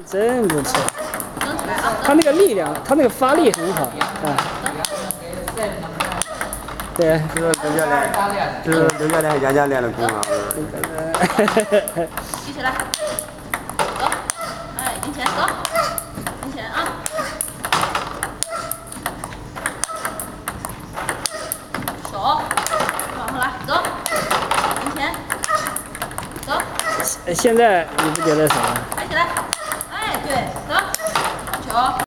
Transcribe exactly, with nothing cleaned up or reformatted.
真不错。 升起来啊！ 他那个力量，他那个发力很好啊。对。 这个刘教练，这是刘教练和杨教练的功劳。 举起来，走，哎，迎前走，迎前啊！手往后来，走，迎前，走。 现在你不觉得什么？ 抬起来，哎，对，走，球。